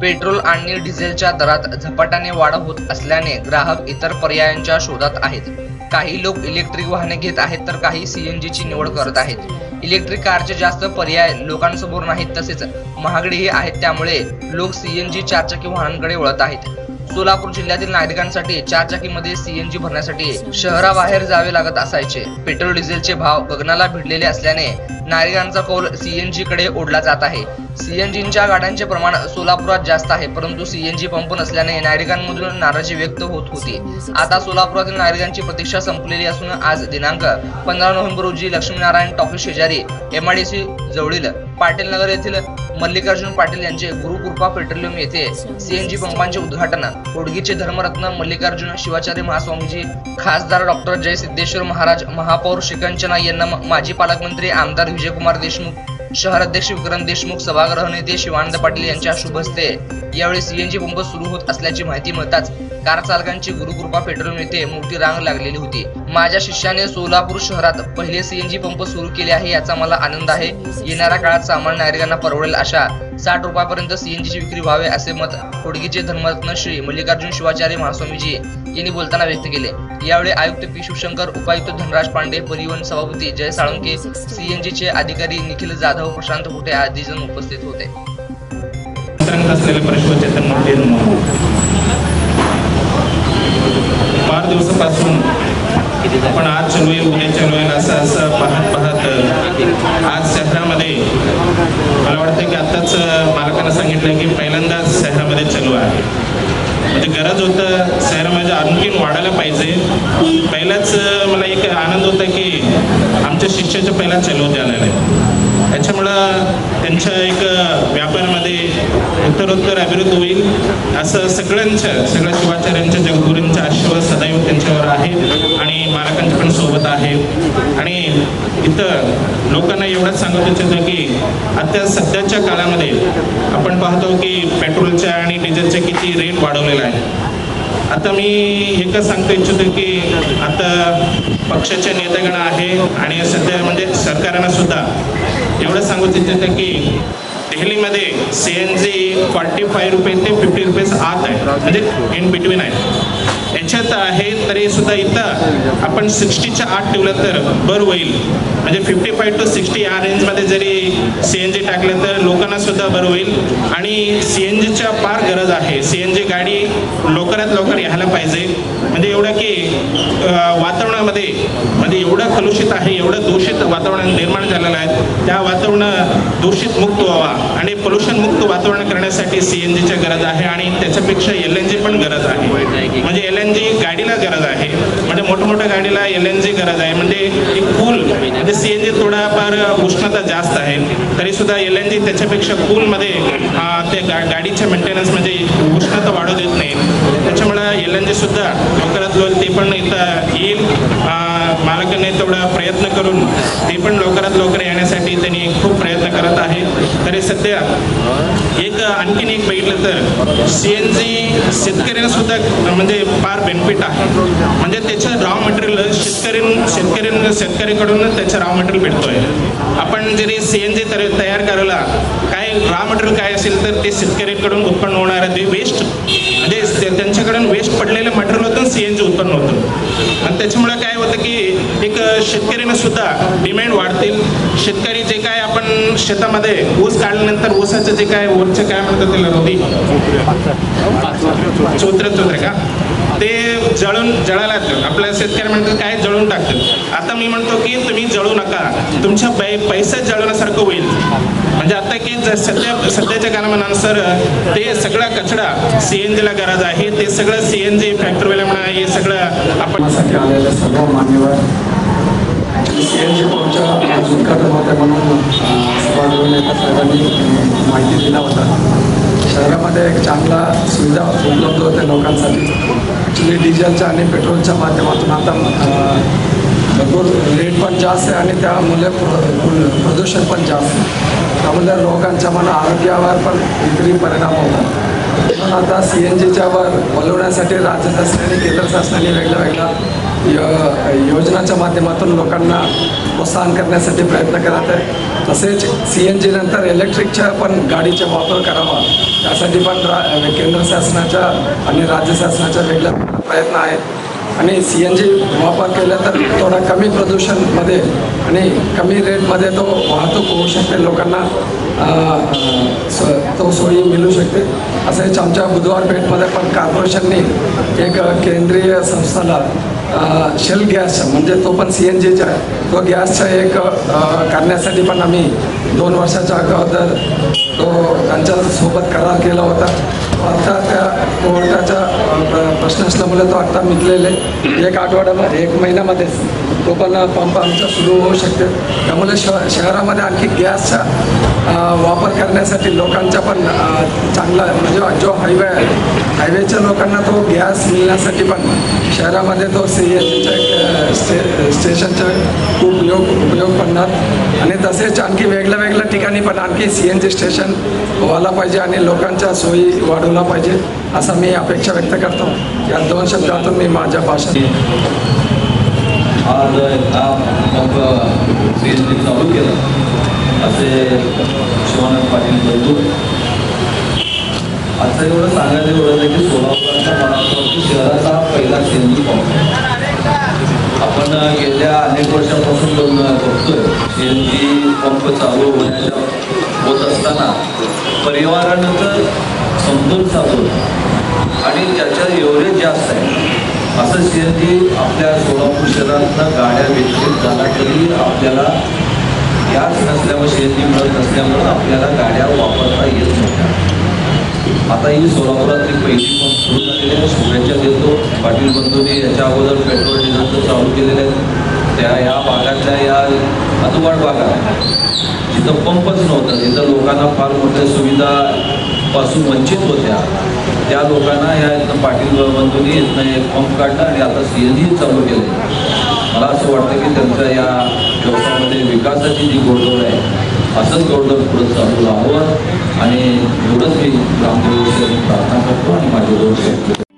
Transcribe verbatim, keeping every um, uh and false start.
Petrol आणि डिझेलच्या दरात झपाट्याने वाढ होत असल्याने ग्राहक इतर पर्यायांच्या शोधात आहेत। काही लोक इलेक्ट्रिक वाहने घेत आहेत तर काही सीएनजी ची निवड करत आहेत। इलेक्ट्रिक कारचे जास्त पर्याय लोकांसमोर नाहीत, तसेच महागडेही आहेत, त्यामुळे लोक सीएनजी चारचाकी वाहनांकडे वळत आहेत। सोलापूर जिल्ह्यातील नागरिकांसाठी चारचाकीमध्ये सीएनजी भरण्यासाठी शहराबाहेर जावे लागत असायचे। पेट्रोल डिझेलचे भाव गगनाला भिडलेले असल्याने नागरिकांचा कौल सीएनजी कडे ओढला जात आहे। सीएनजीच्या गाड्यांचे प्रमाण सोलापुरात जास्त आहे, परंतु सीएनजी पंप नसल्याने नागरिकांमधून नाराजी व्यक्त होत होती। आता सोलापुरातील नागरिकांची प्रतीक्षा संपलेली असून आज दिनांक पंधरा नोव्हेंबर रोजी लक्ष्मीनारायण टॉकीज शेजारी एमआयडीसी जवळील पाटील नगर येथील मल्लिकार्जुन पाटील यांचे गुरुकृपा पेट्रोलियम येथे सीएनजी पंपांचे उद्घाटन होडगीचे धर्मरत्न मल्लिकार्जुन शिवाचार्य महास्वामीजी, खासदार डॉक्टर जय सिद्धेश्वर महाराज, महापौर श्रीकंचना यांना, माजी पालकमंत्री आमदार विजयकुमार देशमुख, शहर अध्यक्ष विक्रम देशमुख, सभागृह नेते शिवानंद पाटील यांच्या शुभ हस्ते यावेळी सीएनजी पंप सुरू होत असल्याची माहिती मिळताच कार चालकांची गुरुकृपा पेट्रोलियम येथे मोठी रांग लागलेली होती। माझ्या शिष्याने सोलापूर शहरात पहिले सीएनजी पंप सुरू केले आहे, याचा मला आनंद आहे। येणाऱ्या काळात सामान्य नागरिकांना परवडेल अशा साठ रुपयापर्यंत सीएनजीची विक्री व्हावे असे मत होडगीचे धर्मरत्न श्री मल्लिकार्जुन शिवाचार्य महास्वामीजी यांनी बोलताना व्यक्त केले। यावेळी आयुक्त पी शिवशंकर, उपायुक्त धनराज पांडे, परिवहन सभापती जय साळुंके, सीएनजीचे अधिकारी निखिल जाधव, प्रशांत कुटे आदी जण उपस्थित होते। बारा दिवसापासून आपण आज चालू आहे, उद्या चालू आहे, असं असं पाहत पाहत आज शहरामध्ये मला वाटतं की आत्ताच मालकानं सांगितलं की पहिल्यांदाच शहरामध्ये चालू आहे। म्हणजे गरज होतं शहरामध्ये आणखीन वाढायला पाहिजे। पहिलाच मला एक आनंद होता की आमच्या शिष्याच्या पहिला चालू द्यायला आहे, त्याच्यामुळं त्यांच्या एक व्यापारामध्ये उत्तरोत्तर अभिवृद्धी होईल असं सगळ्यांच्या सगळ्या शिवाचार्यांच्या जगद्गुरूंचा आशीर्वाद सदैव त्यांच्यावर आहे आणि मालकांच्या पण सोबत आहे। आणि इथं लोकांना एवढंच सांगत इच्छितो की आता सध्याच्या काळामध्ये आपण पाहतो की पेट्रोलच्या आणि डिझेलचे किती रेट वाढवलेला आहे। आता मी एकच सांगतो इच्छितो की आता पक्षाचे नेतेगण आहे आणि सध्या म्हणजे सरकारनं सुद्धा एवढं सांगू इच्छितो की दिल्लीमध्ये सीएनजी फॉर्टी फाय रुपये ते फिफ्टी रुपीज आत आहे, म्हणजे इन बिटवीन आहे, याच्यात आहे तरी सुद्धा इथं आपण सिक्स्टीच्या आत ठेवलं तर बरं होईल। म्हणजे फिफ्टी फाय टू सिक्स्टी या रेंजमध्ये जरी सीएनजी टाकलं तर लोकांना सुद्धा बरं होईल। आणि सीएनजीच्या फार गरज आहे, सीएनजी गाडी लवकरात लवकर यायला पाहिजे। म्हणजे एवढं की वातावरणामध्ये म्हणजे एवढं कलुषित आहे, एवढं दूषित वातावरण निर्माण झालेलं आहे, त्या वातावरण दूषित मुक्त व्हावा आणि पोल्युशन मुक्त वातावरण करण्यासाठी सीएनजीची गरज आहे आणि त्याच्यापेक्षा एल एन जी पण गरज आहे। म्हणजे एल एन जी गाडीला गरज आहे, म्हणजे मोठमोठ्या गाडीला एल एन जी गरज आहे। म्हणजे एक कूल म्हणजे सीएनजी थोडाफार उष्णता जास्त आहे तरी सुद्धा एल एन जी त्याच्यापेक्षा कूलमध्ये ते गा गाडीच्या मेंटेनन्समध्ये उष्णता वाढू देत नाही, त्याच्यामुळं एल एन जी सुद्धा लवकरात लवकर ते पण इथं येईल। मालकाने तेवढा प्रयत्न करून ते पण लवकरात लवकर येण्यासाठी त्यांनी खूप प्रयत्न करत आहे। तरी सध्या एक आणखीन एक बघितलं तर सीएनजी शेतकऱ्यांना सुद्धा म्हणजे फार बेनिफिट आहे। म्हणजे त्याचं रॉ मटेरियल शेतकरी शेतकरी शेतकऱ्याकडून त्याचं रॉ मटेरियल भेटतोय। आपण जरी सीएनजी तयार करायला काय रॉ मटेरियल काय असेल तर ते शेतकऱ्यांकडून उत्पन्न होणारं ते वेस्ट म्हणजे त्यांच्याकडून वेस्ट पडलेलं मटेरियल होतं सीएनजी उत्पन्न होतं। आणि त्याच्यामुळे काय होतं की एक शेतकऱ्यांना सुद्धा डिमांड वाढतील। शेतकरी जे काय आपण शेतामध्ये ऊस काढल्यानंतर ऊसाचं जे काय वरचं काय म्हणतात त्याला रोधी चोत्र चोत्र का ते जळून जळायला आपल्या शेतकरी म्हणतात काय जळून टाकतात। आता मी म्हणतो की तुम्ही जळू नका, तुमच्या पै पैसे जळण्यासारखं होईल। म्हणजे आता की सध्या सध्याच्या कालानुसार ते सगळा कचरा सीएनजीला गरज आहे, ते सगळं सीएनजी फॅक्टरीवाला म्हणा हे सगळं आपण आलेले सर्व मान्यवर सीएनजी पंपच्या उद्घाटन होत्या म्हणून सभागृह नेता साहेबांनी माहिती दिला होता। शहरामध्ये एक चांगला सुविधा उपलब्ध होते लोकांसाठी। ॲक्च्युली डिझेलच्या आणि पेट्रोलच्या माध्यमातून आता भरपूर रेट पण जास्त आहे आणि त्यामुळे प्रदूषण पण जास्त आहे, त्यामुळे लोकांच्या मना आरोग्यावर पण विपरीत परिणाम होतात। म्हणून आता सी एन जीच्या वर बोलवण्यासाठी राज्य शासनाने केंद्र शासनाने वेगळ्या वेगळ्या य- योजनाच्या माध्यमातून लोकांना प्रोत्साहन करण्यासाठी प्रयत्न करत आहे. तसेच सी एन जी नंतर इलेक्ट्रिकच्या पण गाडीचा वापर करावा त्यासाठी पण रा केंद्र शासनाच्या आणि राज्य शासनाच्या वेगळ्या प्रयत्न आहेत. आणि सी एन जी वापर केला तर थोडा कमी प्रदूषणमध्ये आणि कमी रेटमध्ये तो वाहतूक होऊ शकते, लोकांना सो तो सोयी मिळू शकते. असेच आमच्या बुधवार पेठमध्ये पण कॉर्पोरेशनने एक केंद्रीय संस्थाला शेल गॅस म्हणजे तो पण सी एन जीचा आहे, तो गॅसचा एक करण्यासाठी पण आम्ही दोन वर्षाच्या अगोदर तो त्यांच्यासोबत करार केला होता. आता त्या कोर्टाचा प्रश्न असल्यामुळे तो आता मिटलेले एक आठवड्यामध्ये एक महिन्यामध्येच तो पण पंप आमचा सुरू होऊ शकते. त्यामुळे श शहरामध्ये आणखी गॅसचा वापर करण्यासाठी लोकांचा पण चांगला म्हणजे जो हायवे आहे हायवेच्या लोकांना तो गॅस मिळण्यासाठी पण शहरामध्ये तो सी एन जीच्या स्टे स्टेशनचा खूप उपयोग उपयोग पडणार. आणि तसेच आणखी वेगळ्या वेगळ्या ठिकाणी पण आणखी सी एन जी स्टेशन व्हायला पाहिजे आणि लोकांच्या सोयी वाढवला पाहिजे असं मी अपेक्षा व्यक्त करतो. या दोन शब्दातून मी माझ्या भाषण आज हा पंप सी एन जी चालू केलं असे शिवानंद पाटील बोलतो. आता एवढं सांगायचं एवढं आहे की सोलापूरच्या महाराष्ट्रातील शहराचा हा पहिला सी एन जी पंप आहे. आपण गेल्या अनेक वर्षापासून बघतोय सी एन जी पंप चालू होण्याच्या होत असताना पर्यावरणाचं समतोल साधून आणि ज्याच्या एवढेच जास्त आहे असं सी एन जी आपल्या सोलापूर शहरातनं गाड्या विकसित झाला तरी आपल्याला गॅस नसल्यामुळे सी एन जी मिळत नसल्यामुळं आपल्याला गाड्या वापरता येत नव्हत्या. आता ही सोलापुरातली पहिली पंप सुरू झालेली आहे. शुभेच्छा देतो पाटील बंधूंनी याच्या अगोदर पेट्रोल डिझेलचं चालू केलेलं आहे. त्या या भागातल्या या अतुवाट भागात जिथं पंपच नव्हतं, जिथं लोकांना फार मोठ्या सुविधापासून वंचित होत्या, त्या लोकांना या इथं पाटील बंधूंनी इथनं एक पंप काढला आणि आता सी एन जी चालू केलं. मला असं वाटतं की त्यांच्या या व्यवसायामध्ये विकासाची जी घोडदौड आहे असंच घोडदौड पुढं चालू राहावं आणि एवढंच मी रामदेव प्रार्थना करतो आणि माझे दोष